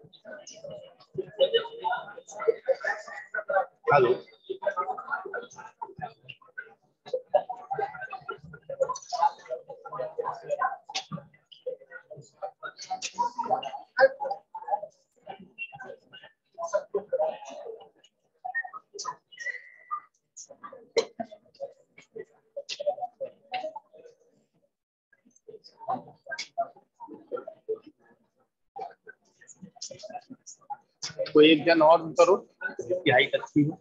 Hello, कोई एक जन और करो जिसकी हाइट अच्छी हो।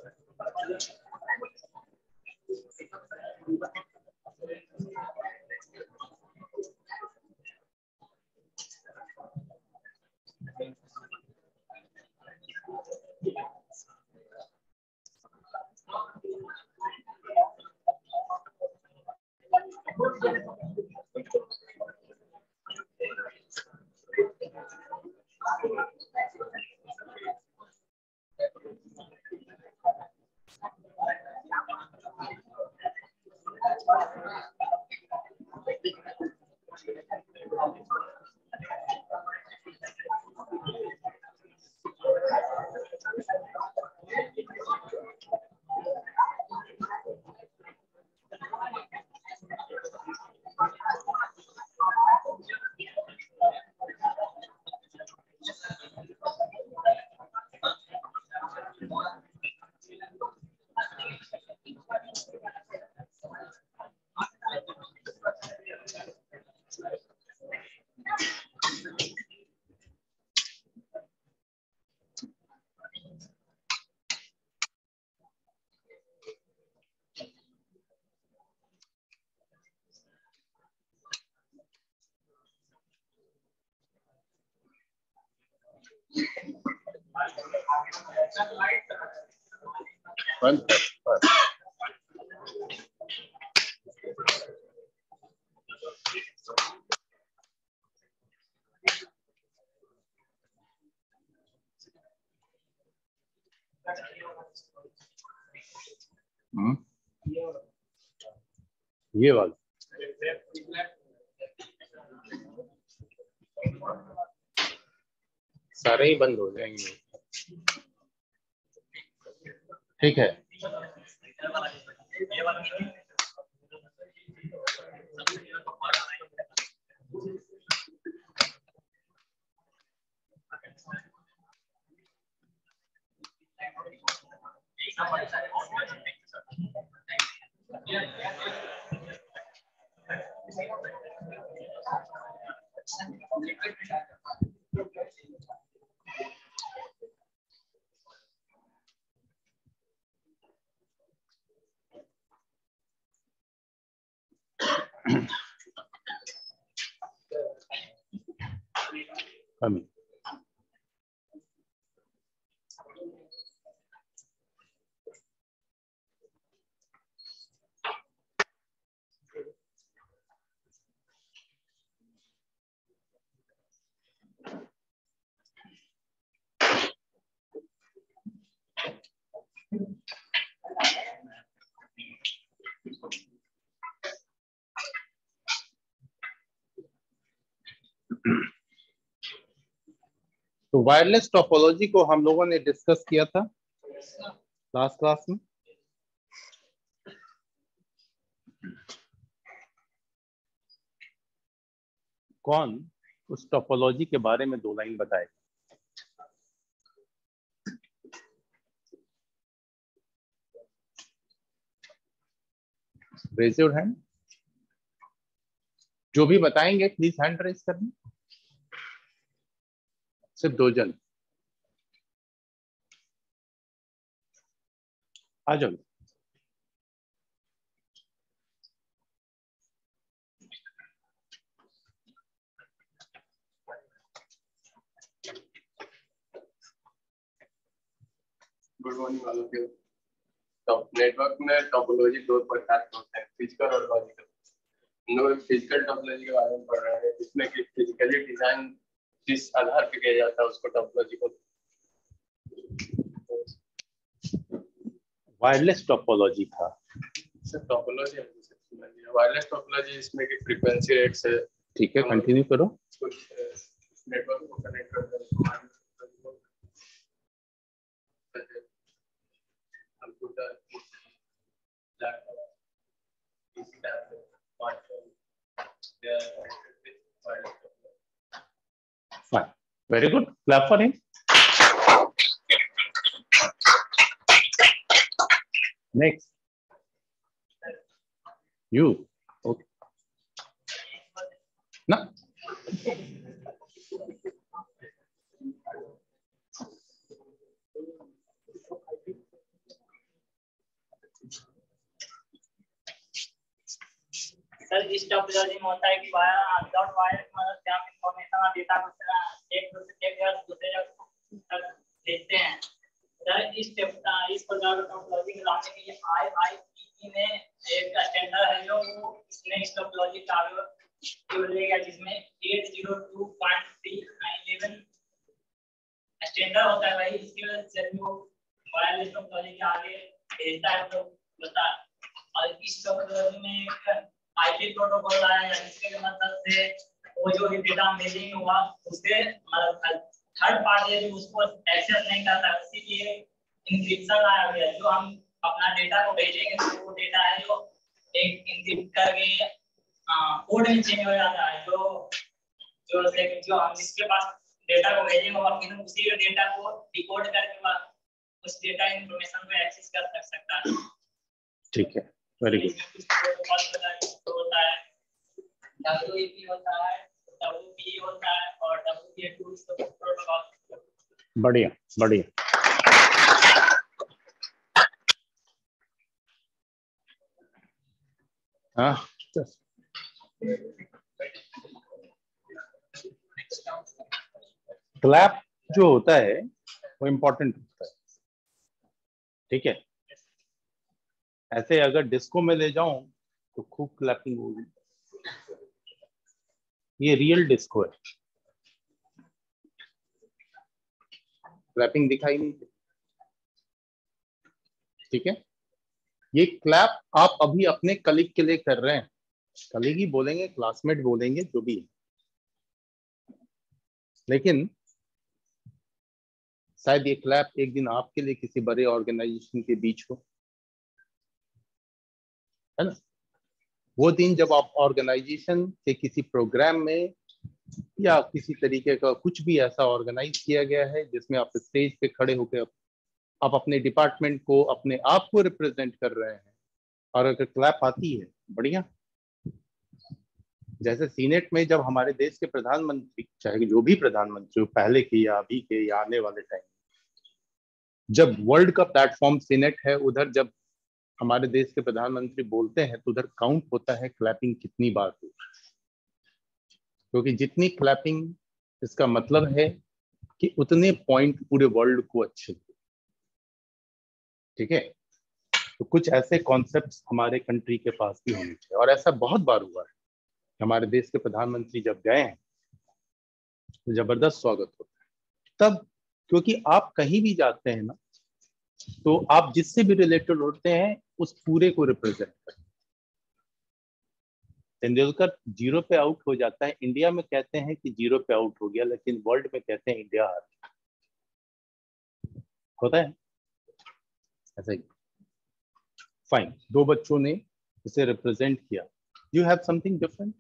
ये वाला सारे ही बंद हो जाएंगे। ठीक है, कमी तो वायरलेस टोपोलॉजी को हम लोगों ने डिस्कस किया था लास्ट क्लास में। कौन उस टोपोलॉजी के बारे में 2 लाइन बताए? Raise your hand. जो भी बताएंगे प्लीज हैंड रेज करना। सिर्फ 2 जन आ जाओ। Good morning all of you. तो नेटवर्क में टोपोलॉजी 2 प्रकार के होते हैं, फिजिकल और लॉजिकल। हम लोग फिजिकल टोपोलॉजी के बारे में पढ़ रहे हैं, जिसमें कि फिजिकली डिजाइन जिस आधार पे किया जाता है उसको टोपोलॉजी को। वायरलेस टोपोलॉजी था। सर टोपोलॉजी वायरलेस टोपोलॉजी इसमें कि फ्रीक्वेंसी रेट से। ठीक है, कंटिन्यू करो। कुछ नेटवर्क को कनेक्ट करते हैं Very good. Clap for him. Next. You. Okay. No. Sir इस टॉपोलॉजी में होता है कि विदाउट वायर की मदद से हम इंफॉर्मेशन और डेटा को एक दूसरे तक भेजते हैं। सर इस प्रकार की टॉपोलॉजी के लाने के लिए IEEE ने एक स्टैंडर्ड है जो इसने इस टॉपोलॉजी का आगे लेगा, जिसमें 802.311 स्टैंडर्ड होता है। भाई इसकी वजह से जो वायरलेस टॉपोलॉजी के आगे भेजता है तो बता। और इस टॉपोलॉजी में आईपी प्रोटोकॉल आया है, जिसके मदद से वो जो भी डेटा मेलिंग हुआ उससे थर्ड पार्टी जो उसको एक्सेस नहीं करता, इसीलिए इंक्रिप्शन आया हुआ है। जो हम अपना डेटा को भेजेंगे तो वो डेटा है जो एक इंक्रिप्ट करके कोड में चेंज हो जाता है। जो हम जिसके पास डेटा को भेजेंगे वो फिर उसी डेटा को डिकोड करके उस डेटा इंफॉर्मेशन को एक्सेस कर सकता है। ठीक है, वेरी गुड। होता है WEP होता है, WPA होता है और WPA2 प्रोटोकॉल। बढ़िया बढ़िया। हाँ, क्लैप जो होता है वो इम्पोर्टेंट होता है। ठीक है, ऐसे अगर डिस्को में ले जाऊं तो खूब क्लैपिंग होगी। ये रियल डिस्को है, क्लैपिंग दिखाई नहीं। ठीक है, ये क्लैप आप अभी अपने कलीग के लिए कर रहे हैं। कलीग ही बोलेंगे, क्लासमेट बोलेंगे, जो भी है। लेकिन शायद ये क्लैप एक दिन आपके लिए किसी बड़े ऑर्गेनाइजेशन के बीच हो, है ना। वो दिन जब आप ऑर्गेनाइजेशन के किसी प्रोग्राम में या किसी तरीके का कुछ भी ऐसा ऑर्गेनाइज किया गया है जिसमें आप स्टेज पे खड़े होकर आप अपने डिपार्टमेंट को, अपने आप को रिप्रेजेंट कर रहे हैं, और अगर क्लैप आती है, बढ़िया। जैसे सीनेट में जब हमारे देश के प्रधानमंत्री, चाहे जो भी प्रधानमंत्री हो, पहले के या अभी के या आने वाले टाइम, जब वर्ल्ड का प्लेटफॉर्म सीनेट है, उधर जब हमारे देश के प्रधानमंत्री बोलते हैं तो उधर काउंट होता है क्लैपिंग कितनी बार हुई। क्योंकि जितनी क्लैपिंग, इसका मतलब है कि उतने पॉइंट पूरे वर्ल्ड को अच्छे हुए। ठीक है, तो कुछ ऐसे कॉन्सेप्ट्स हमारे कंट्री के पास भी होने चाहिए, और ऐसा बहुत बार हुआ है। हमारे देश के प्रधानमंत्री जब गए हैं तो जबरदस्त स्वागत होता है। तब क्योंकि आप कहीं भी जाते हैं ना, तो आप जिससे भी रिलेटेड होते हैं उस पूरे को रिप्रेजेंट करते हैं। तेंदुलकर 0 पे आउट हो जाता है, इंडिया में कहते हैं कि 0 पे आउट हो गया, लेकिन वर्ल्ड में कहते हैं इंडिया हार गया। होता है ऐसा ही। फाइन, 2 बच्चों ने इसे रिप्रेजेंट किया। You have something different?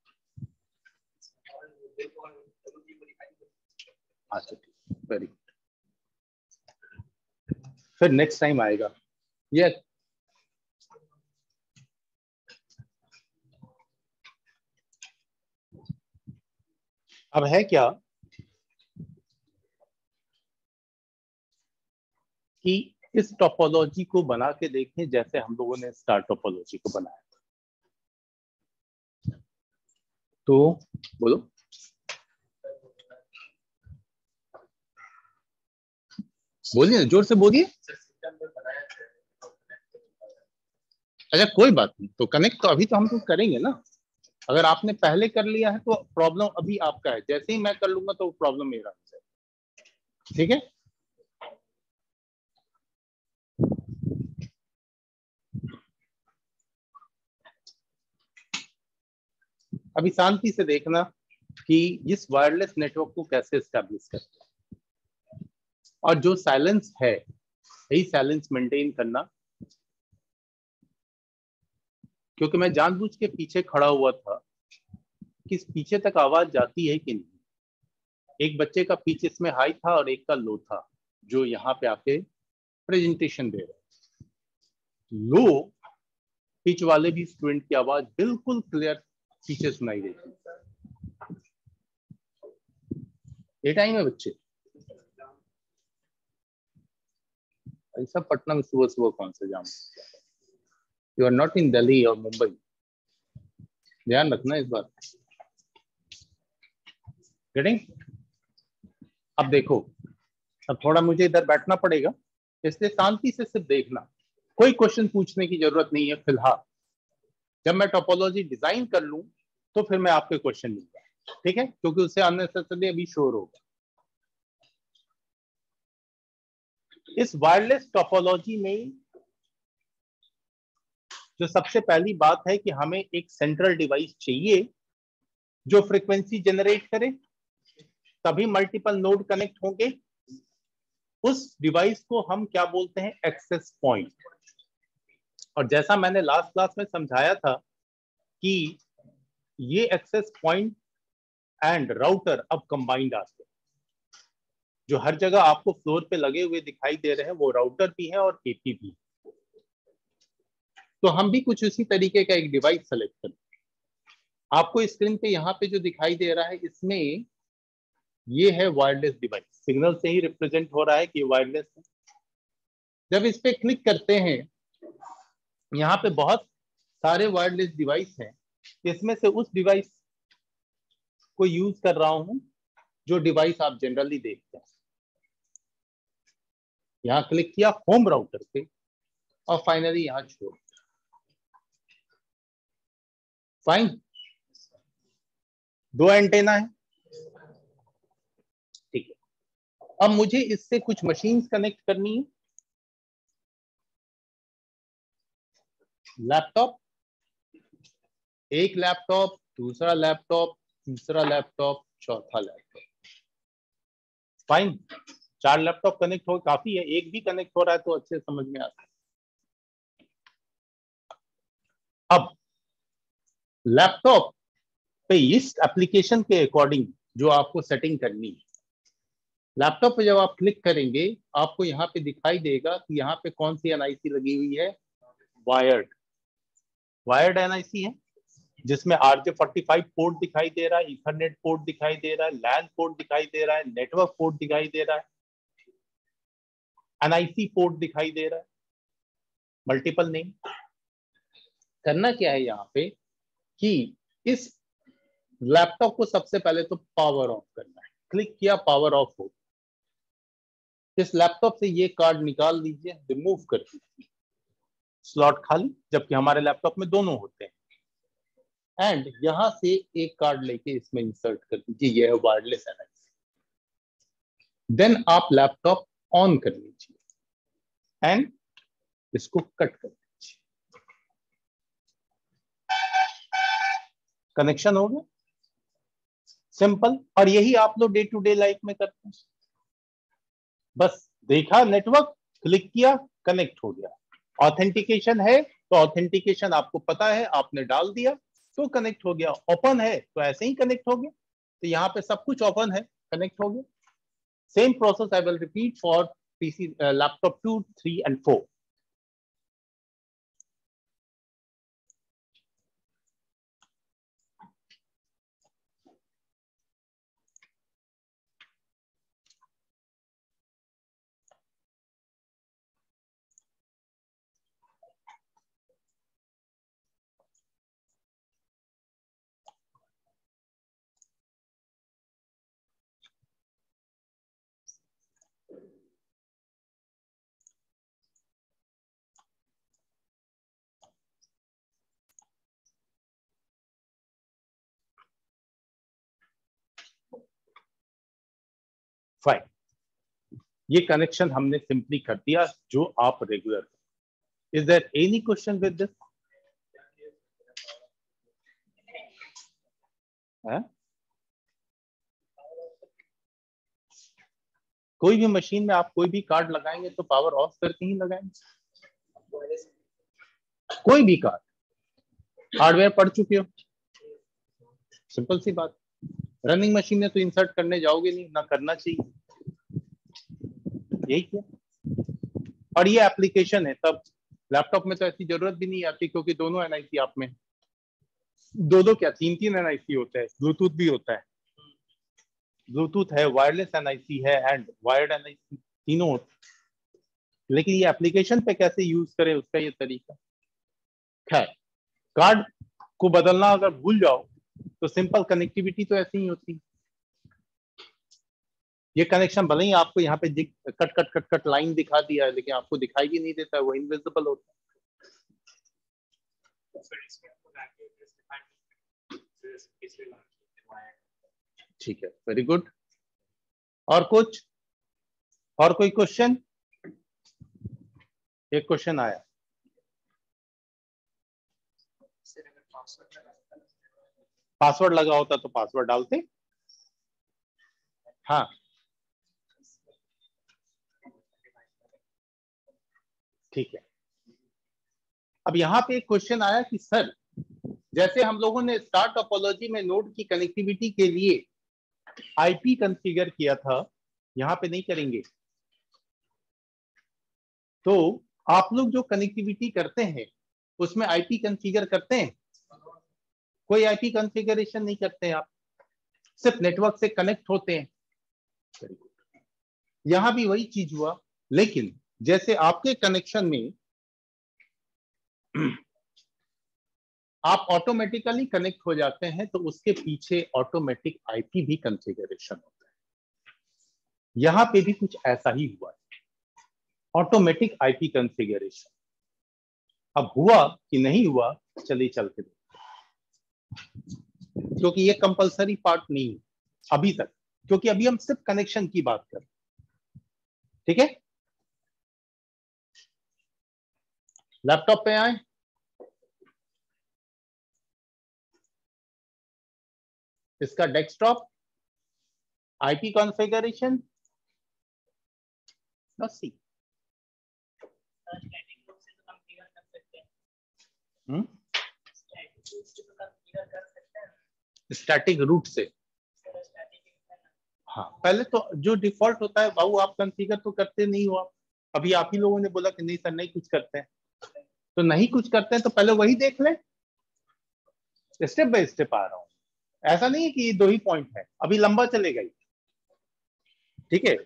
अच्छा, वेरी गुड। फिर नेक्स्ट टाइम आएगा ये। अब है क्या कि इस टोपोलॉजी को बना के देखें जैसे हम लोगों ने स्टार टोपोलॉजी को बनाया था। तो बोलो, बोलिए, जोर से बोलिए। अच्छा, कोई बात नहीं, तो कनेक्ट तो अभी तो हम लोग करेंगे ना। अगर आपने पहले कर लिया है तो प्रॉब्लम अभी आपका है, जैसे ही मैं कर लूंगा तो प्रॉब्लम मेरा है। ठीक है, अभी शांति से देखना कि इस वायरलेस नेटवर्क को कैसे एस्टेब्लिश करते हैं, और जो साइलेंस है यही साइलेंस मेंटेन करना। क्योंकि मैं जानबूझ के पीछे खड़ा हुआ था कि पीछे तक आवाज जाती है कि नहीं। एक बच्चे का पिच इसमें हाई था और एक का लो था, जो यहाँ पे आके प्रेजेंटेशन दे रहे हैं। लो पिच वाले भी स्टूडेंट की आवाज बिल्कुल क्लियर पीछे सुनाई देती है। ये टाइम है बच्चे, ऐसा पटना में सुबह सुबह कौन सा जाम? You are not in Delhi और मुंबई, ध्यान रखना इस बात। गेटिंग? अब देखो, अब थोड़ा मुझे इधर बैठना पड़ेगा, इसलिए शांति से सिर्फ देखना, कोई क्वेश्चन पूछने की जरूरत नहीं है फिलहाल। जब मैं टोपोलॉजी डिजाइन कर लूं तो फिर मैं आपके क्वेश्चन लूंगा, ठीक है? क्योंकि उससे अननेसेसरी अभी शोर होगा। इस वायरलेस टोपोलॉजी में जो सबसे पहली बात है कि हमें एक सेंट्रल डिवाइस चाहिए जो फ्रीक्वेंसी जनरेट करे, तभी मल्टीपल नोड कनेक्ट होंगे। उस डिवाइस को हम क्या बोलते हैं? Access point. और जैसा मैंने लास्ट क्लास में समझाया था कि ये एक्सेस पॉइंट एंड राउटर अब कंबाइंड आते हैं। जो हर जगह आपको फ्लोर पे लगे हुए दिखाई दे रहे हैं वो राउटर भी है और एपी भी है। तो हम भी कुछ उसी तरीके का एक डिवाइस सेलेक्ट करें। आपको स्क्रीन पे यहाँ पे जो दिखाई दे रहा है, इसमें ये है वायरलेस डिवाइस, सिग्नल से ही रिप्रेजेंट हो रहा है कि वायरलेस है। जब इस पे क्लिक करते हैं, यहाँ पे बहुत सारे वायरलेस डिवाइस हैं, इसमें से उस डिवाइस को यूज कर रहा हूं जो डिवाइस आप जनरली देखते हैं। यहाँ क्लिक किया होम राउटर पे और फाइनली यहाँ छोड़। फाइन, 2 एंटेना है, ठीक है। अब मुझे इससे कुछ मशीन्स कनेक्ट करनी है। लैपटॉप, एक लैपटॉप, दूसरा लैपटॉप, तीसरा लैपटॉप, चौथा लैपटॉप। फाइन, 4 लैपटॉप कनेक्ट हो काफी है, एक भी कनेक्ट हो रहा है तो अच्छे समझ में आता है। अब लैपटॉप पे इस एप्लीकेशन के अकॉर्डिंग जो आपको सेटिंग करनी है, लैपटॉप पे जब आप क्लिक करेंगे आपको यहाँ पे दिखाई देगा कि यहाँ पे कौन सी एनआईसी लगी हुई है? वायर्ड एनआईसी है, जिसमें RJ45 पोर्ट दिखाई दे रहा है, ईथरनेट पोर्ट दिखाई दे रहा है, लैन पोर्ट दिखाई दे रहा है, नेटवर्क पोर्ट दिखाई दे रहा है, एनआईसी पोर्ट दिखाई दे रहा है, मल्टीपल नेम। करना क्या है यहाँ पे कि इस लैपटॉप को सबसे पहले तो पावर ऑफ करना है। क्लिक किया, पावर ऑफ हो। इस लैपटॉप से ये कार्ड निकाल लीजिए, रिमूव कर दीजिए, स्लॉट खाली, जबकि हमारे लैपटॉप में दोनों होते हैं। एंड यहां से एक कार्ड लेके इसमें इंसर्ट कर दीजिए, ये है वायरलेस एनआईसी। देन आप लैपटॉप ऑन कर लीजिए एंड इसको कट कर दीजिए। कनेक्शन हो गया, सिंपल। और यही आप लोग डे टू डे लाइफ में करते हैं। बस देखा नेटवर्क, क्लिक किया, कनेक्ट हो गया। ऑथेंटिकेशन है तो ऑथेंटिकेशन आपको पता है, आपने डाल दिया तो कनेक्ट हो गया। ओपन है तो ऐसे ही कनेक्ट हो गया। तो यहाँ पे सब कुछ ओपन है, कनेक्ट हो गया। Same process I will repeat for PC, laptop 2, 3 and 4. Fine, ये कनेक्शन हमने सिंपली कर दिया जो आप regular. Is there any question with this? कोई भी मशीन में आप कोई भी कार्ड लगाएंगे तो पावर ऑफ करके ही लगाएंगे। कोई भी कार्ड, हार्डवेयर पढ़ चुके हो, सिंपल सी बात। रनिंग मशीन में तो इंसर्ट करने जाओगे नहीं, ना करना चाहिए, यही क्या। और ये एप्लीकेशन है, तब लैपटॉप में तो ऐसी जरूरत भी नहीं आती, क्योंकि दोनों एनआईसी आप में, दो क्या तीन एनआईसी होता है, ब्लूटूथ भी होता है, ब्लूटूथ है, वायरलेस एनआईसी है एंड वायर्ड एनआईसी, तीनों होते हैं। लेकिन ये एप्लीकेशन पे कैसे यूज करें उसका ये तरीका। खैर, कार्ड को बदलना अगर भूल जाओ तो सिंपल कनेक्टिविटी तो ऐसी ही होती है। ये कनेक्शन भले ही आपको यहाँ पे cut cut cut cut line दिखा दिया है, लेकिन आपको दिखाई भी नहीं देता है, वो इनविजिबल होता है। ठीक है, वेरी गुड। और कुछ, और कोई क्वेश्चन? एक क्वेश्चन आया, पासवर्ड लगा होता तो पासवर्ड डालते। हाँ, ठीक है। अब यहाँ पे एक क्वेश्चन आया कि सर, जैसे हम लोगों ने स्टार टोपोलॉजी में नोड की कनेक्टिविटी के लिए आईपी कॉन्फ़िगर किया था, यहाँ पे नहीं करेंगे, तो आप लोग जो कनेक्टिविटी करते हैं उसमें आईपी कॉन्फ़िगर करते हैं? कोई आईपी कॉन्फ़िगरेशन नहीं करते हैं आप, सिर्फ नेटवर्क से कनेक्ट होते हैं। यहां भी वही चीज हुआ, लेकिन जैसे आपके कनेक्शन में आप ऑटोमेटिकली कनेक्ट हो जाते हैं, तो उसके पीछे ऑटोमेटिक आईपी भी कॉन्फ़िगरेशन होता है। यहां पे भी कुछ ऐसा ही हुआ है, ऑटोमेटिक आईपी कॉन्फ़िगरेशन। अब हुआ कि नहीं हुआ, चलिए चल के क्योंकि ये कंपलसरी पार्ट नहीं है अभी तक, क्योंकि अभी हम सिर्फ कनेक्शन की बात कर रहे हैं। ठीक है, लैपटॉप पे आए। इसका desktop IP configuration see. Static route से, हाँ, पहले तो जो डिफॉल्ट होता है वो आप कॉन्फ़िगर तो करते नहीं हो आप। अभी आप ही लोगों ने बोला कि नहीं सर नहीं कुछ करते हैं, तो नहीं कुछ करते हैं तो पहले वही देख ले, स्टेप बाय स्टेप आ रहा हूं। ऐसा नहीं है कि ये दो ही पॉइंट है, अभी लंबा चलेगा ही। ठीक है,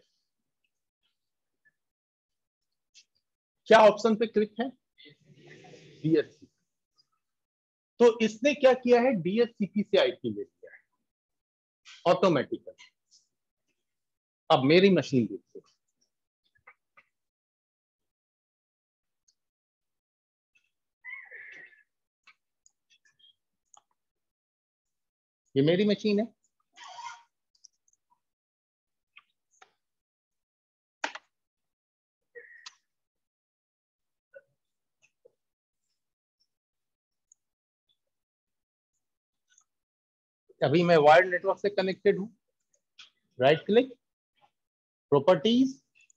क्या ऑप्शन पे क्लिक है? डीएचसीपी। तो इसने क्या किया है, डीएचसीपी से आईपी ले लिया है ऑटोमेटिकली। अब मेरी मशीन देखिए, ये मेरी मशीन है, अभी मैं वायर्ड नेटवर्क से कनेक्टेड हूं। राइट क्लिक, प्रॉपर्टीज,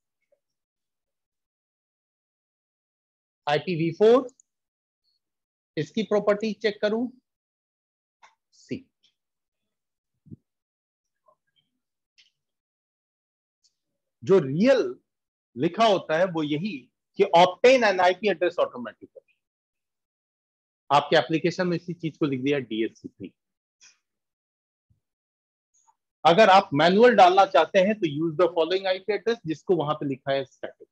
IPv4, इसकी प्रॉपर्टीज चेक करूं, सी। जो रियल लिखा होता है वो यही कि obtain an IP address automatically. आपके एप्लीकेशन में इसी चीज को लिख दिया डीएचसीपी। अगर आप मैनुअल डालना चाहते हैं तो use the following IP address, जिसको वहां पे लिखा है स्टैटिक।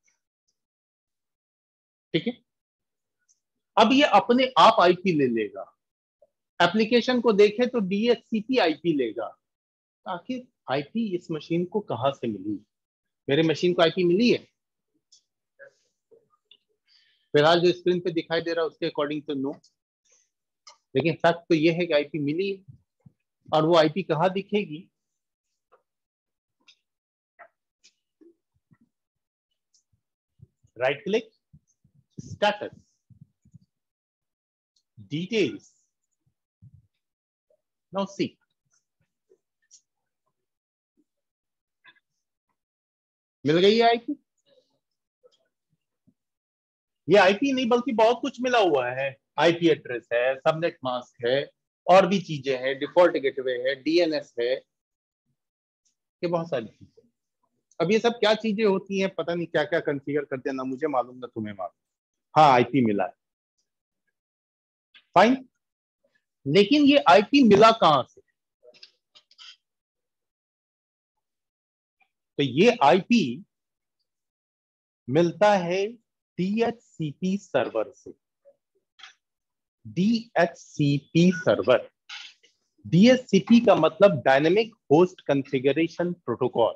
ठीक है, अब ये अपने आप आईपी ले लेगा, एप्लीकेशन को देखे तो डीएचसीपी आईपी लेगा। आखिर आईपी इस मशीन को कहां से मिली? मेरे मशीन को आईपी मिली है? फिलहाल जो स्क्रीन पे दिखाई दे रहा है उसके अकॉर्डिंग तो नो, लेकिन फैक्ट तो ये है कि आईपी मिली है। और वो आईपी कहां दिखेगी? Right click, status, details, now see. मिल गई है आईपी? ये आईपी नहीं बल्कि बहुत कुछ मिला हुआ है। आईपी एड्रेस है, सबनेट मास्क है, और भी चीजें हैं, डिफॉल्ट गेटवे है, डीएनएस है, ये बहुत सारी चीजें। अब ये सब क्या चीजें होती हैं, पता नहीं क्या क्या कॉन्फ़िगर करते हैं, ना मुझे मालूम ना तुम्हें मालूम। हाँ आईपी मिला है, फाइन, लेकिन ये आईपी मिला कहां से? तो ये आईपी मिलता है डीएचसीपी सर्वर से। डीएचसीपी सर्वर, डीएचसीपी का मतलब डायनेमिक होस्ट कॉन्फ़िगरेशन प्रोटोकॉल।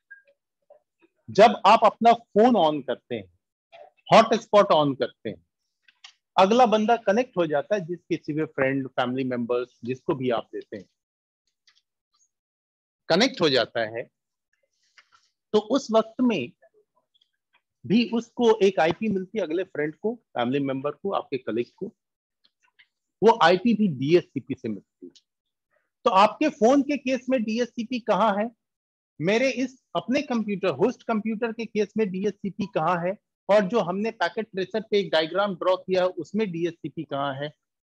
जब आप अपना फोन ऑन करते हैं, हॉटस्पॉट ऑन करते हैं, अगला बंदा कनेक्ट हो जाता है, जिस किसी भी फ्रेंड, फैमिली मेंबर्स, जिसको भी आप देते हैं, कनेक्ट हो जाता है, तो उस वक्त में भी उसको एक आईपी मिलती है, अगले फ्रेंड को, फैमिली मेंबर को, आपके कलीग को। वो आईपी भी डीएचसीपी से मिलती है। तो आपके फोन के केस में डीएचसीपी कहां है? मेरे इस अपने कंप्यूटर, होस्ट कंप्यूटर के केस में डीएचसीपी कहां है? और जो हमने पैकेट ट्रेसर पे एक डायग्राम ड्रॉ किया है, उसमें डीएचसीपी कहां है?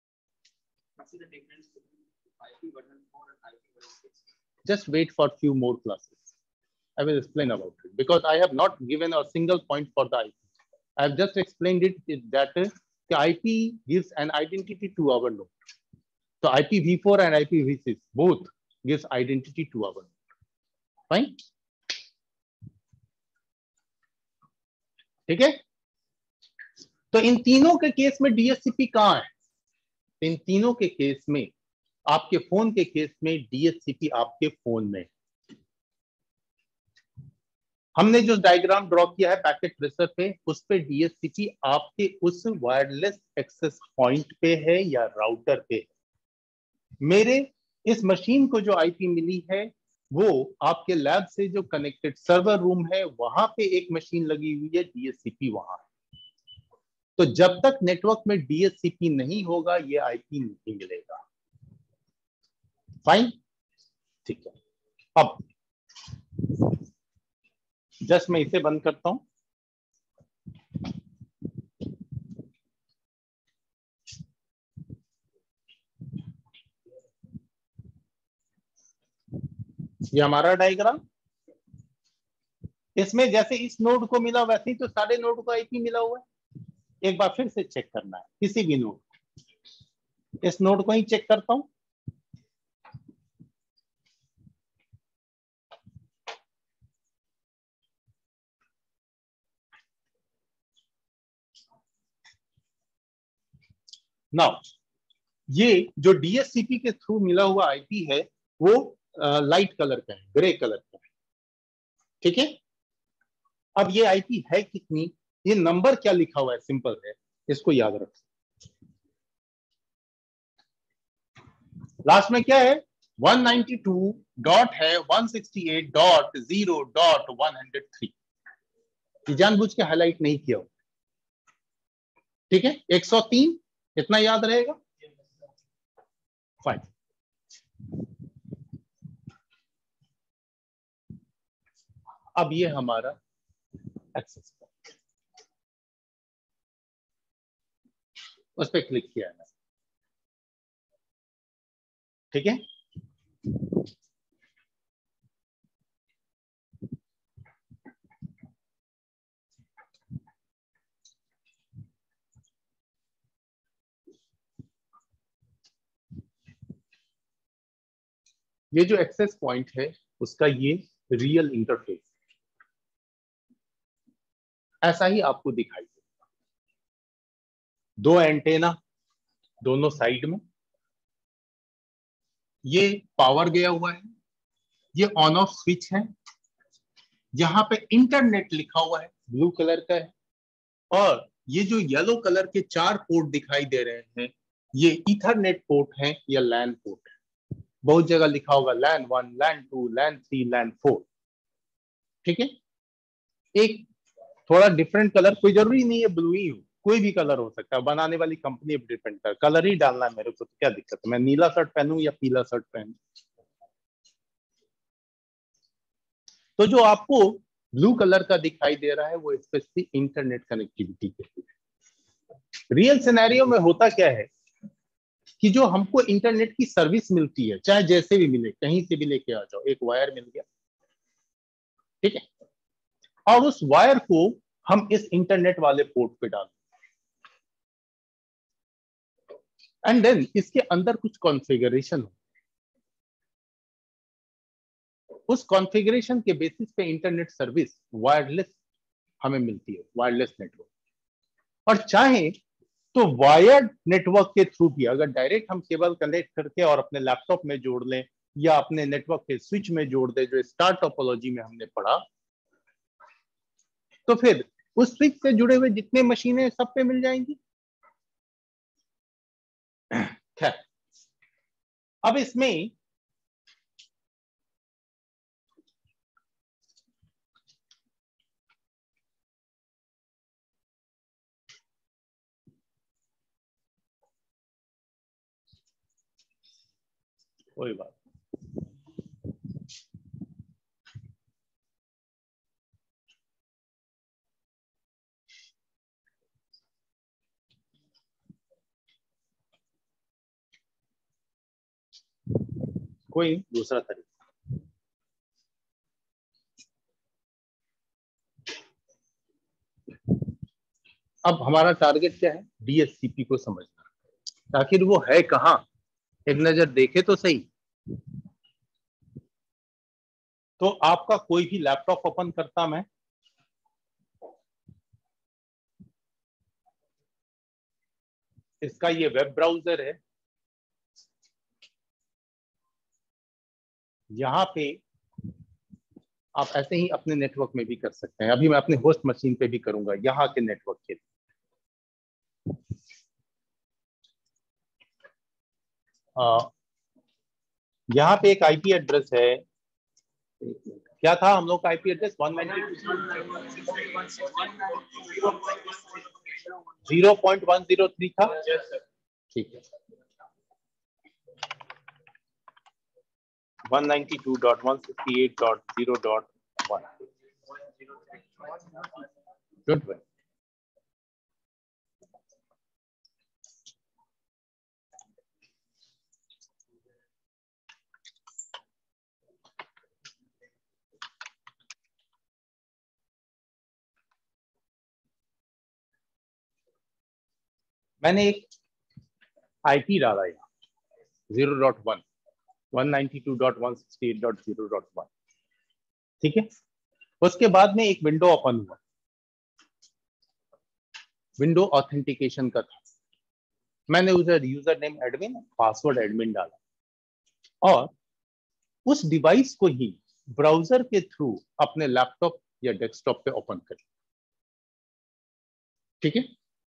Just wait for few more classes. I will explain about it, because I have not given a single point for the IP. I have just explained it that the IP gives an identity to our node. So IPv4 and IPv6 both gives identity to our node. Fine? ठीक है? तो इन तीनों के case में DHCP कहां है? इन तीनों के केस में, आपके फोन के केस में डीएचसीपी आपके फोन में। हमने जो डायग्राम ड्रॉ किया है पैकेट ट्रेसर पे, उस पे डीएचसीपी आपके उस वायरलेस एक्सेस पॉइंट पे है या राउटर पे है। मेरे इस मशीन को जो आईपी मिली है, वो आपके लैब से जो कनेक्टेड सर्वर रूम है, वहां पे एक मशीन लगी हुई है, डीएचसीपी वहां है। तो जब तक नेटवर्क में डीएचसीपी नहीं होगा, ये आईपी नहीं मिलेगा। फाइन, ठीक है। अब जस्ट मैं इसे बंद करता हूं। ये हमारा डायग्राम, इसमें जैसे इस नोड को मिला, वैसे ही तो सारे नोड को आईपी मिला हुआ है। एक बार फिर से चेक करना है किसी भी नोड, इस नोड को ही चेक करता हूं। नाउ ये जो डीएचसीपी के थ्रू मिला हुआ आईपी है, वो लाइट कलर का है, ग्रे कलर का है, ठीक है। अब ये आईपी है कितनी, ये नंबर क्या लिखा हुआ है, सिंपल है, इसको याद रखो। लास्ट में क्या है, 192 डॉट है 168.0.103। ये जानबूझ के हाईलाइट नहीं किया हो, ठीक है। 103 इतना याद रहेगा, फाइन। अब ये हमारा एक्सेस पॉइंट, उस पर क्लिक किया है, ठीक है। ये जो एक्सेस पॉइंट है, उसका ये रियल इंटरफेस ऐसा ही आपको दिखाई देगा। दो एंटेना दोनों साइड में, ये पावर गया हुआ है, ये ऑन ऑफ स्विच है, यहां पे इंटरनेट लिखा हुआ है, ब्लू कलर का है, और ये जो येलो कलर के 4 पोर्ट दिखाई दे रहे हैं, ये ईथरनेट पोर्ट है या लैन पोर्ट है। बहुत जगह लिखा होगा लैन 1, लैन 2, लैन 3, लैन 4, ठीक है। एक थोड़ा डिफरेंट कलर, कोई जरूरी नहीं है ब्लू ही हो, कोई भी कलर हो सकता है, बनाने वाली कंपनी पर डिपेंड कर, कलर ही डालना है मेरे को, तो क्या दिक्कत है, मैं नीला शर्ट पहनूं या पीला शर्ट पहनूं। तो जो आपको ब्लू कलर का दिखाई दे रहा है, वो स्पेशली इंटरनेट कनेक्टिविटी के लिए। रियल सिनेरियो में होता क्या है कि जो हमको इंटरनेट की सर्विस मिलती है, चाहे जैसे भी मिले, कहीं से भी लेके आ जाओ, एक वायर मिल गया, ठीक है, और उस वायर को हम इस इंटरनेट वाले पोर्ट पे डाल, एंड देन इसके अंदर कुछ कॉन्फ़िगरेशन हो, उस कॉन्फ़िगरेशन के बेसिस पे इंटरनेट सर्विस वायरलेस हमें मिलती है, वायरलेस नेटवर्क। और चाहे तो वायर्ड नेटवर्क के थ्रू भी, अगर डायरेक्ट हम केबल कनेक्ट करके और अपने लैपटॉप में जोड़ लें या अपने नेटवर्क के स्विच में जोड़ दें, जो स्टार टोपोलॉजी में हमने पढ़ा, तो फिर उस स्विच से जुड़े हुए जितने मशीनें सब पे मिल जाएंगी। खैर, अब इसमें कोई बात, कोई दूसरा तरीका। अब हमारा टारगेट क्या है? डीएचसीपी को समझना। आखिर वो है कहां, एक नजर देखे तो सही। तो आपका कोई भी लैपटॉप ओपन करता मैं, इसका ये वेब ब्राउजर है, यहां पे आप ऐसे ही अपने नेटवर्क में भी कर सकते हैं। अभी मैं अपने होस्ट मशीन पे भी करूंगा, यहाँ के नेटवर्क के लिए। यहाँ पे एक आईपी एड्रेस है, क्या था हम लोग का आईपी एड्रेस? 0.103 था। ठीक है, 192.168.0.1। गुड। मैंने एक आईपी डाला यहाँ 0.1, 192.168.0.1। ठीक है, उसके बाद में एक विंडो ओपन हुआ, विंडो ऑथेंटिकेशन का था। मैंने उधर user name admin, password admin डाला और उस डिवाइस को ही ब्राउजर के थ्रू अपने लैपटॉप या डेस्कटॉप पे ओपन कर। ठीक है,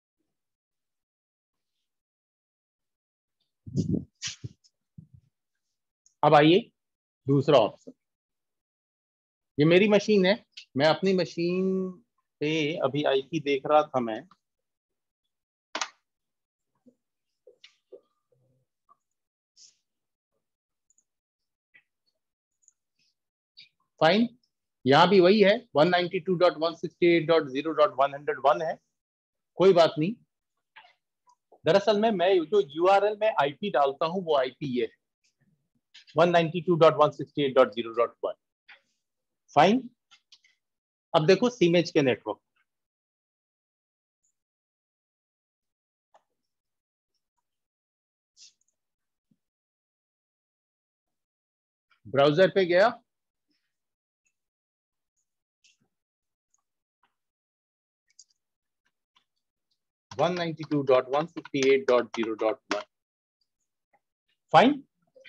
अब आइए दूसरा ऑप्शन। ये मेरी मशीन है, मैं अपनी मशीन पे अभी आईपी देख रहा था मैं। फाइन, यहां भी वही है, 192.168.0.101 है। कोई बात नहीं, दरअसल में मैं जो यूआरएल में आईपी डालता हूं वो आईपी ये है, 192.168.0.1। फाइन, अब देखो सीमेज के नेटवर्क, ब्राउजर पे गया, वन 192.168.0.1। फाइन,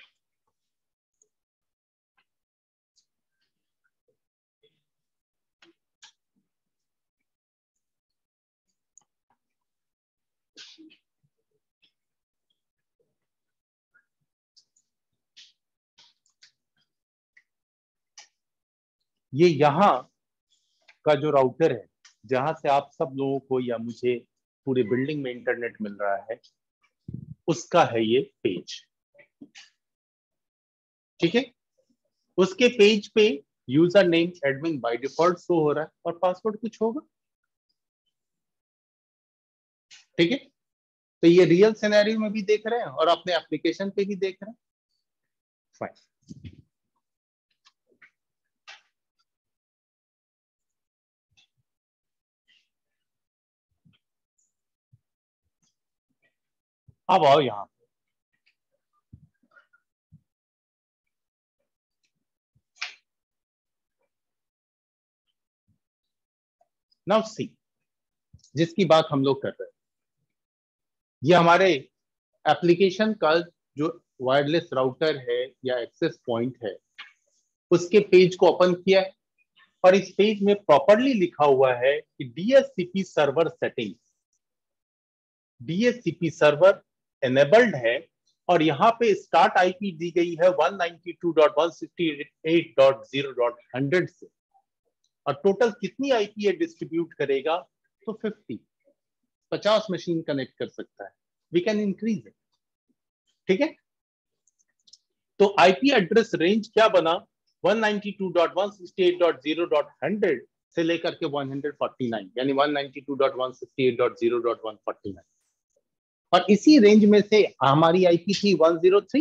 ये यहां का जो राउटर है जहां से आप सब लोगों को या मुझे पूरी बिल्डिंग में इंटरनेट मिल रहा है, उसका है ये पेज। ठीक है, उसके पेज पे user name admin by default show हो रहा है और पासवर्ड कुछ होगा। ठीक है, तो ये रियल सिनेरियो में भी देख रहे हैं और अपने एप्लीकेशन पे भी देख रहे हैं। फाइन, अब आओ यहाँ, नाउ सी, जिसकी बात हम लोग कर रहे हैं, ये हमारे एप्लीकेशन का जो वायरलेस राउटर है या एक्सेस पॉइंट है, उसके पेज को ओपन किया है और इस पेज में प्रॉपरली लिखा हुआ है कि DHCP server setting, DHCP server enabled है और यहाँ पे स्टार्ट आईपी दी गई है 192.168.0.100 से, और टोटल कितनी आईपी ये डिस्ट्रीब्यूट करेगा, तो 50 मशीन कनेक्ट कर सकता है, वी कैन इंक्रीज इट। ठीक है, तो आईपी एड्रेस रेंज क्या बना, 192.168.0.100 से लेकर के 149, यानी 192.168.0.149, और इसी रेंज में से हमारी आईपी थी 103।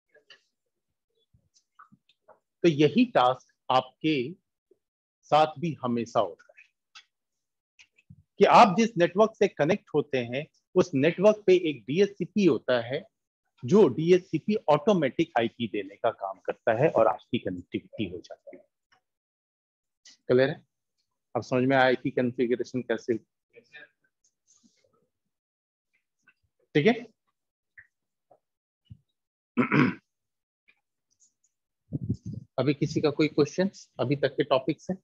तो यही टास्क आपके साथ भी हमेशा होता है कि आप जिस नेटवर्क से कनेक्ट होते हैं उस नेटवर्क पे एक डीएचसीपी होता है जो डीएचसीपी ऑटोमेटिक आईपी देने का काम करता है और आपकी कनेक्टिविटी हो जाती है। क्लियर है? अब समझ में आया आईपी कॉन्फ़िगरेशन कैसे? ठीक है, अभी किसी का कोई क्वेश्चन अभी तक के टॉपिक से?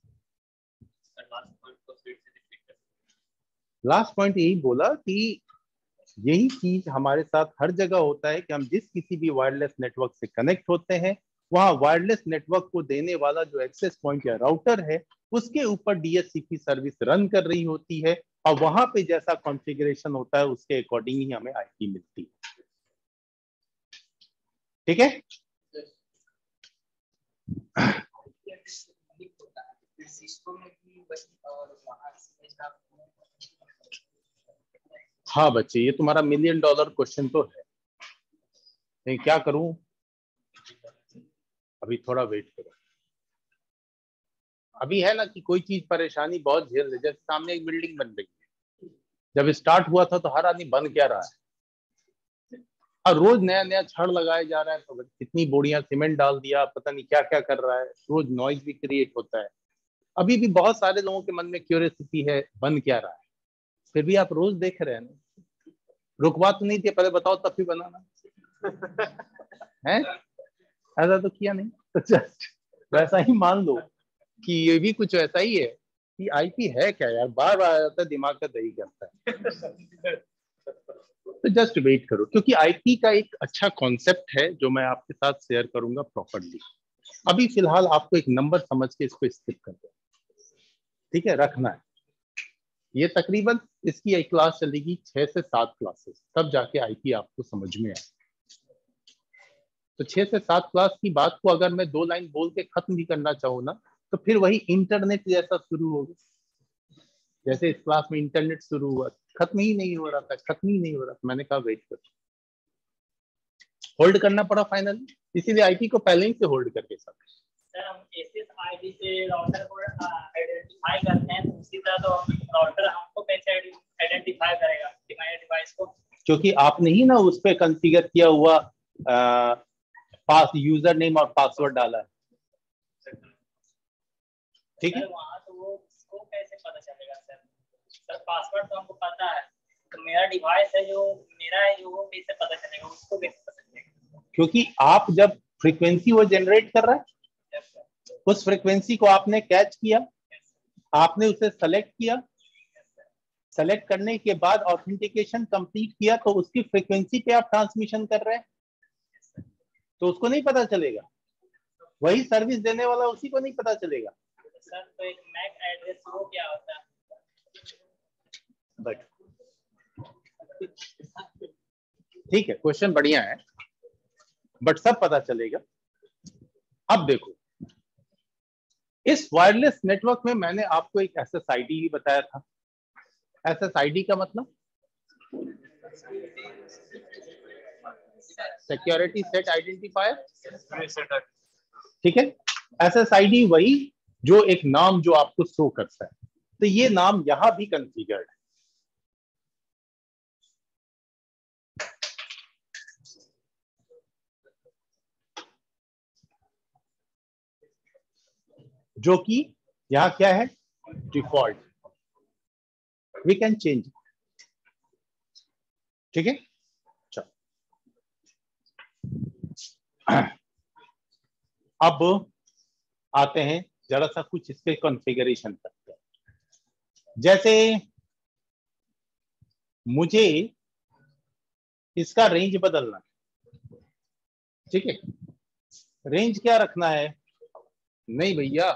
लास्ट पॉइंट यही बोला कि यही चीज हमारे साथ हर जगह होता है कि हम जिस किसी भी वायरलेस नेटवर्क से कनेक्ट होते हैं वहां वायरलेस नेटवर्क को देने वाला जो एक्सेस पॉइंट या राउटर है उसके ऊपर डीएचसीपी सर्विस रन कर रही होती है और वहां पे जैसा कॉन्फ़िगरेशन होता है उसके अकॉर्डिंग ही हमें आईपी मिलती है। ठीक है, हाँ बच्चे, ये तुम्हारा $1 मिलियन क्वेश्चन तो है, नहीं क्या करूं, अभी थोड़ा वेट करो। अभी है ना कि कोई चीज परेशानी बहुत झेल रही, जैसे सामने एक बिल्डिंग बन रही है, जब स्टार्ट हुआ था तो हर आदमी बन क्या रहा है, और रोज नया नया छड़ लगाया जा रहा है, तो कितनी बोरियां सीमेंट डाल दिया, पता नहीं क्या क्या कर रहा है, रोज नॉइज भी क्रिएट होता है। अभी भी बहुत सारे लोगों के मन में क्यूरियोसिटी है बन क्या रहा है, फिर भी आप रोज देख रहे हैं ना, रुकवा तो नहीं थी, पहले बताओ तब भी बनाना है, ऐसा तो किया नहीं, तो जस्ट वैसा ही मान लो कि ये भी कुछ ऐसा ही है कि आईपी है क्या यार, बार बार आ जाता है, दिमाग का दही करता है। तो जस्ट वेट करो, क्योंकि आईपी का एक अच्छा कॉन्सेप्ट है जो मैं आपके साथ शेयर करूंगा प्रॉपर्ली। अभी फिलहाल आपको एक नंबर समझ के इसको स्किप कर दो, ठीक है, रखना है। ये तकरीबन इसकी एक क्लास चलेगी 6 से 7 क्लासेस, तब जाके आईपी आपको समझ में आए। तो 6 से 7 क्लास की बात को अगर मैं 2 लाइन बोल के खत्म भी करना चाहूँ ना, तो फिर वही इंटरनेट जैसा शुरू होगा, जैसे इस क्लास में इंटरनेट शुरू हुआ, खत्म ही नहीं हो रहा था, खत्म ही नहीं हो रहा था। मैंने कहा वेट कर, होल्ड करना पड़ा फाइनली, इसीलिए आईपी को पहले ही से होल्ड करके सब। सर हम एसएसआईडी से राउटर को आइडेंटिफाई करते हैं, उसी तरह तो राउटर हमको कैसे आइडेंटिफाई करेगा डिवाइस को? क्योंकि आपने ही ना उस पे कॉन्फ़िगर किया हुआ पास यूजर नेम और पासवर्ड डाला है, ठीक है। वहाँ तो वो उसको कैसे पता चलेगा सर? सर पासवर्ड तो हमको पता है, तो मेरा डिवाइस है जो मेरा है जो वो कैसे पता चलेगा, उसको कैसे पता चलेगा? क्योंकि आप जब फ्रीक्वेंसी वो जनरेट कर रहा है, उस फ्रीक्वेंसी को आपने कैच किया, आपने उसे सेलेक्ट किया, सेलेक्ट करने के बाद ऑथेंटिकेशन कंप्लीट किया, तो उसकी फ्रीक्वेंसी पे आप ट्रांसमिशन कर रहे हैं, तो उसको नहीं पता चलेगा, वही सर्विस देने वाला उसी को नहीं पता चलेगा। सर तो एक मैक एड्रेस वो क्या होता है? बट ठीक है, क्वेश्चन बढ़िया है, बट सब पता चलेगा। अब देखो, इस वायरलेस नेटवर्क में मैंने आपको एक एसएसआईडी भी बताया था। एसएसआईडी का मतलब सिक्योरिटी सेट आइडेंटिफायर, ठीक है। एसएसआईडी वही जो एक नाम जो आपको शो करता है, तो ये नाम यहां भी कॉन्फ़िगर्ड है। जो कि यहाँ क्या है, डिफॉल्ट। वी कैन चेंज, ठीक है। चलो अब आते हैं, जरा सा कुछ इसके कॉन्फ़िगरेशन करते हैं। जैसे मुझे इसका रेंज बदलना, ठीक है। रेंज क्या रखना है, नहीं भैया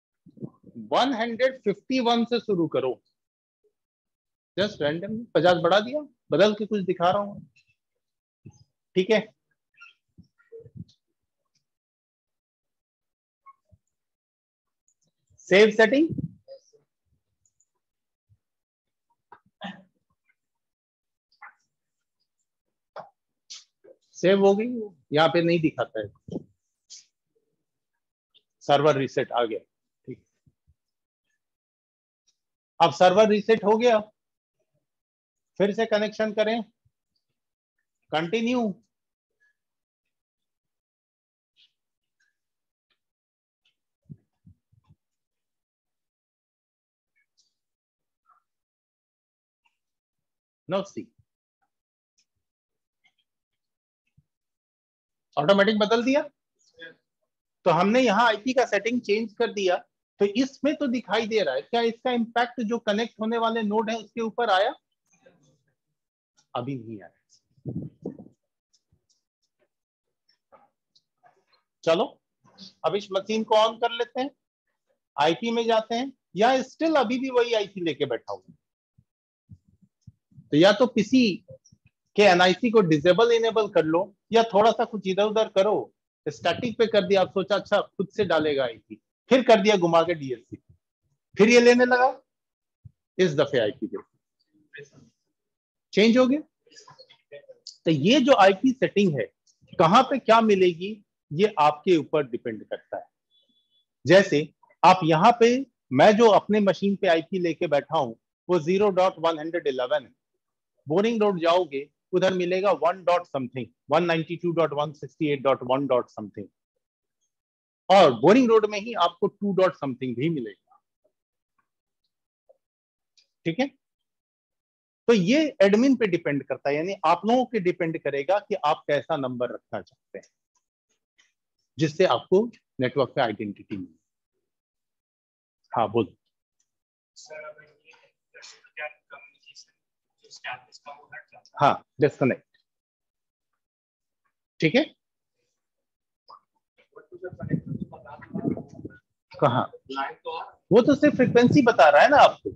151 से शुरू करो, जस्ट रैंडम 50 बढ़ा दिया, बदल के कुछ दिखा रहा हूं, ठीक है। सेव सेटिंग, सेव हो गई, यहाँ पे नहीं दिखाता है, सर्वर रीसेट आ गया, ठीक। अब सर्वर रीसेट हो गया, फिर से कनेक्शन करें, कंटिन्यू, नो सी, ऑटोमेटिक बदल दिया। तो हमने यहाँ आईपी का सेटिंग चेंज कर दिया, तो इसमें तो दिखाई दे रहा है, क्या इसका इम्पैक्ट जो कनेक्ट होने वाले नोड है उसके ऊपर आया? अभी नहीं आया। चलो अब इस मशीन को ऑन कर लेते हैं, आईपी में जाते हैं, या स्टिल अभी भी वही आईपी लेके बैठा हूं, तो या तो पीसी के एनआईसी को डिसेबल इनेबल कर लो, या थोड़ा सा कुछ इधर उधर करो, स्टैटिक पे कर दिया, आप सोचा अच्छा खुद से डालेगा आईपी, फिर कर दिया घुमा के डीएससी, फिर ये लेने लगा, इस दफे आईपी चेंज हो गया। तो ये जो आईपी सेटिंग है कहां पे क्या मिलेगी, ये आपके ऊपर डिपेंड करता है। जैसे आप यहाँ पे, मैं जो अपने मशीन पे आईपी लेके बैठा हूं वो 0.111 है, बोरिंग रोड जाओगे उधर मिलेगा 1 डॉट समथिंग, 192.168.1 डॉट समथिंग, और बोरिंग रोड में ही आपको 2 डॉट समथिंग भी मिलेगा, ठीक है। तो ये एडमिन पे डिपेंड करता है, यानी आप लोगों के डिपेंड करेगा कि आप कैसा नंबर रखना चाहते हैं जिससे आपको नेटवर्क पे आइडेंटिटी मिले। हाँ बोल। हाँ डिस्कनेक्ट, ठीक है। कहाँ, वो तो सिर्फ फ्रीक्वेंसी बता रहा है ना आपको,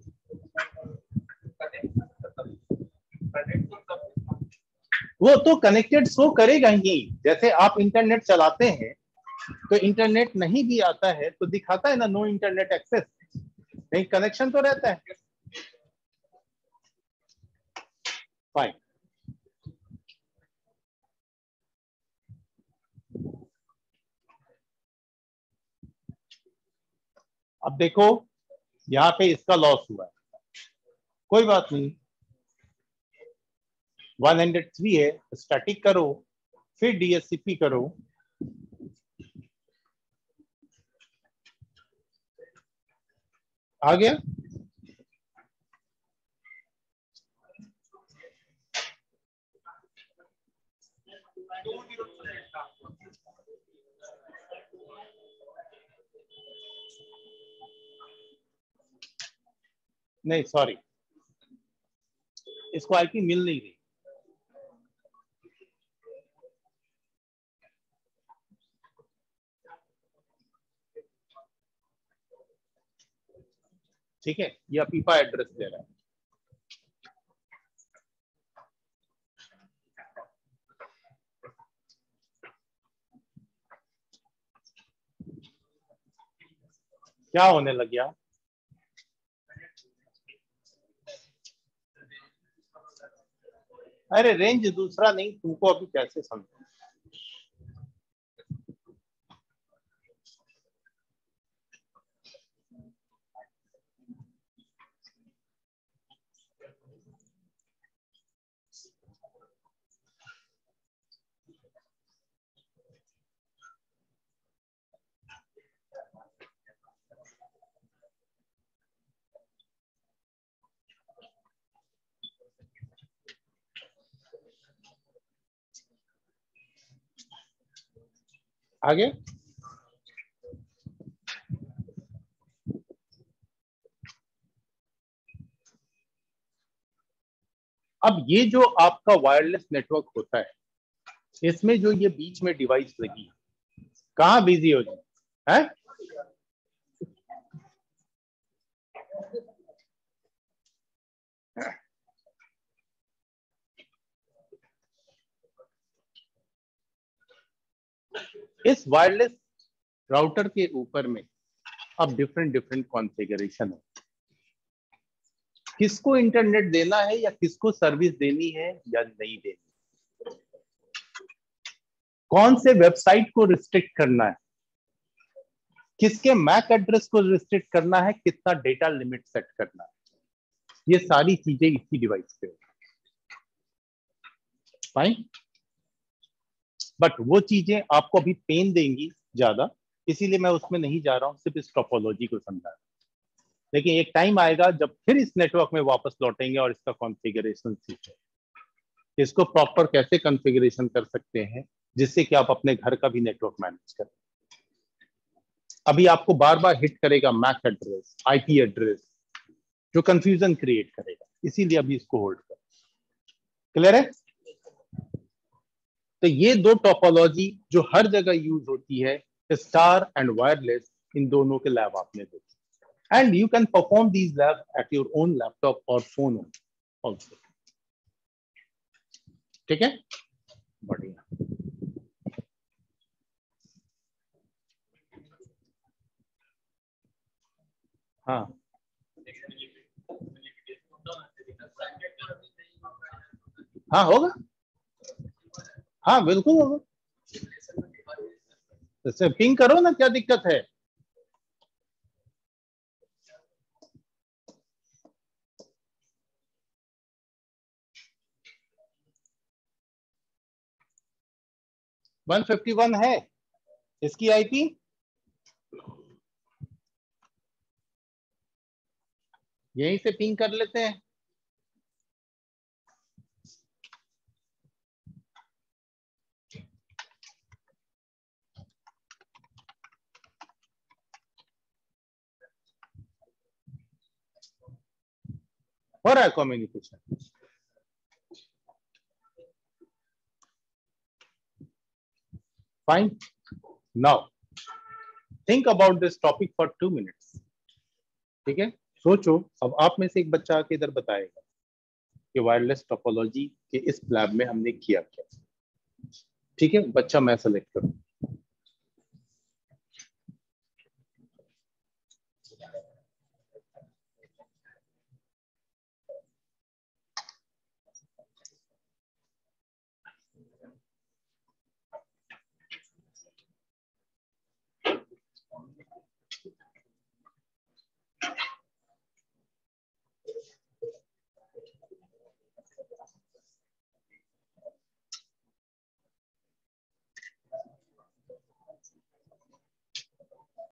वो तो कनेक्टेड शो करेगा ही। जैसे आप इंटरनेट चलाते हैं तो इंटरनेट नहीं भी आता है तो दिखाता है ना, नो इंटरनेट एक्सेस, नहीं कनेक्शन तो रहता है। फाइन, अब देखो यहाँ पे इसका लॉस हुआ है, कोई बात नहीं, 103 है, स्टैटिक करो, फिर डीएससीपी करो, आ गया। नहीं सॉरी, इसको आईपी मिल नहीं रही, ठीक है, ये अपीपा एड्रेस दे रहा है। क्या होने लग गया, अरे रेंज दूसरा नहीं, तुमको अभी कैसे समझो। आगे अब ये जो आपका वायरलेस नेटवर्क होता है, इसमें जो ये बीच में डिवाइस लगी है, कहाँ बिजी हो जाए है? इस वायरलेस राउटर के ऊपर में अब डिफरेंट कॉन्फ़िगरेशन है। किसको इंटरनेट देना है या किसको सर्विस देनी है या नहीं देनी, कौन से वेबसाइट को रिस्ट्रिक्ट करना है, किसके मैक एड्रेस को रिस्ट्रिक्ट करना है, कितना डेटा लिमिट सेट करना है, ये सारी चीजें इसी डिवाइस पे फाइन। बट वो चीजें आपको अभी पेन देंगी ज्यादा, इसीलिए मैं उसमें नहीं जा रहा हूं, सिर्फ इस टोपोलॉजी को समझा रहा हूं। लेकिन एक टाइम आएगा जब फिर इस नेटवर्क में वापस लौटेंगे और इसका कॉन्फ़िगरेशन सीखें, इसको प्रॉपर कैसे कॉन्फ़िगरेशन कर सकते हैं जिससे कि आप अपने घर का भी नेटवर्क मैनेज करें। अभी आपको बार बार हिट करेगा मैक एड्रेस, आईपी एड्रेस, जो कंफ्यूजन क्रिएट करेगा, इसीलिए अभी इसको होल्ड कर। क्लियर है? तो ये दो टोपोलॉजी जो हर जगह यूज होती है, स्टार एंड वायरलेस, इन दोनों के लैब आपने देखे, and you can perform these lab at your own laptop और फोन ऑल्सो। ठीक है, बढ़िया। हाँ हाँ होगा, हाँ बिल्कुल होगा। जैसे पिंग करो ना, क्या दिक्कत है? वन 151 है इसकी आईपी, यहीं से पिंग कर लेते हैं। हो रहा है communication. Fine, now think about this topic for 2 minutes. ठीक है, सोचो। अब आप में से एक बच्चा आके इधर बताएगा कि वायरलेस टोपोलॉजी के इस लैब में हमने किया क्या। ठीक है, बच्चा मैं सेलेक्ट करूँ।